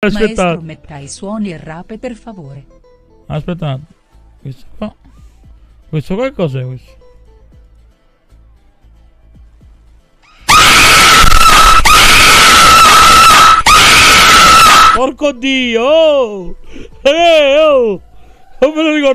Maestro, Aspettate. metta i suoni e rape per favore. Aspettate. Questo qua. Questo qua cos'è questo? Porco Dio! Oh! Oh! Non me lo ricordo.